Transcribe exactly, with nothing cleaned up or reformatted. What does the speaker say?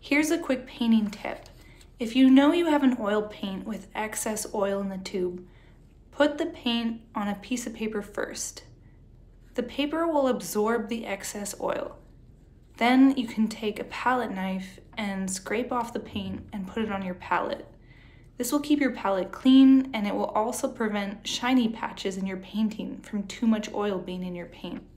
Here's a quick painting tip. If you know you have an oil paint with excess oil in the tube, put the paint on a piece of paper first. The paper will absorb the excess oil. Then you can take a palette knife and scrape off the paint and put it on your palette. This will keep your palette clean, and it will also prevent shiny patches in your painting from too much oil being in your paint.